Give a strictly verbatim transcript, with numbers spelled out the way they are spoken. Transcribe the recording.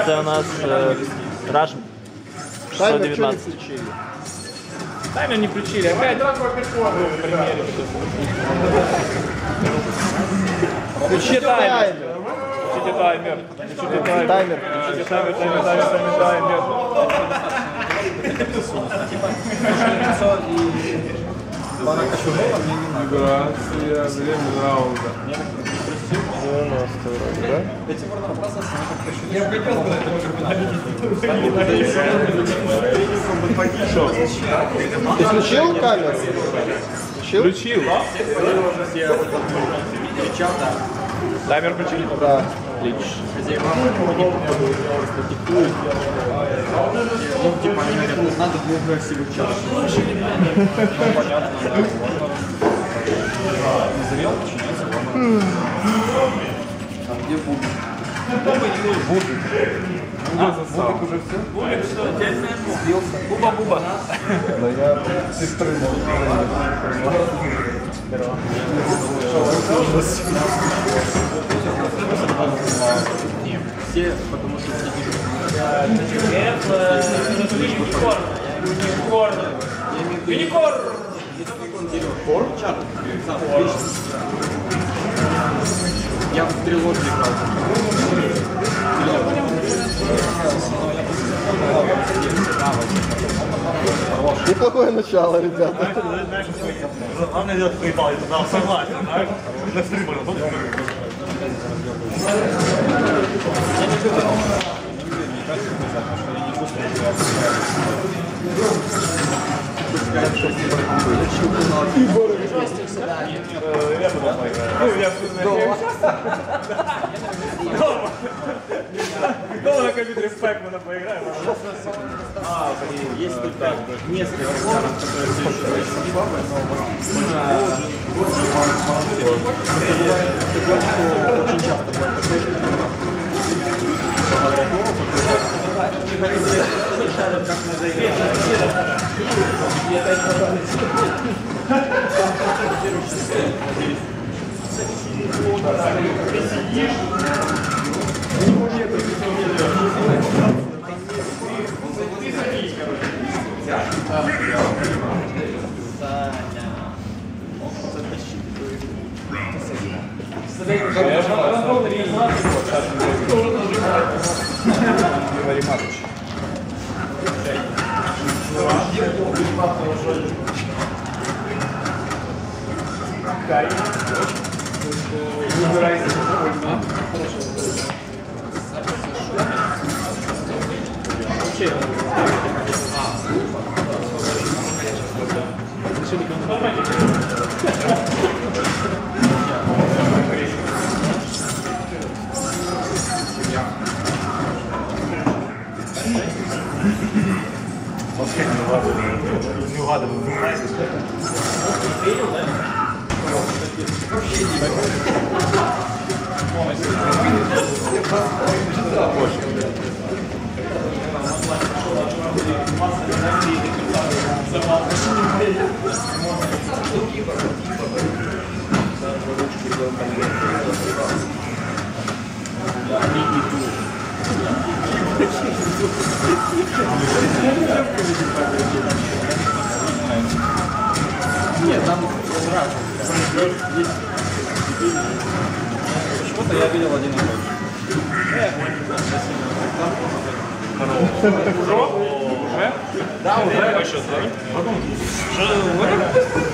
Это у нас э, Rush сто девятнадцать. Таймер не включили, опять в примере. Включи таймер. Включите таймер. Включите таймер. Таймер. Включите таймер, таймер, таймер, таймер, таймер. Миграция, время раунда. девяносто вроде, да? Ты включил камеру? Включил? Включил. Таймер включили? Да. Отлично. Ну, типа, они говорят, надо двух красивых чашек. Ну, понятно, да. Назовем ученица, а где Бубик? Бубик. Бубик уже все? Бубик все, сбился. Буба-буба. Но я сестрынул. Все, потому что все Юникорн. Юникорн. Юникорн. Фор? Чарт. Я в трилогии играл. Неплохое начало, ребята. Главное делать поебал, я туда согласен, знаешь? На стриме. Дома на компьютере в Пэкмана поиграем. А, есть только несколько сценаров, которые все еще очень часто Не угадываю, вы знаете. Нет, там сразу. Есть. Почему-то я видел один и тот же. Уже? Да, уже. Что,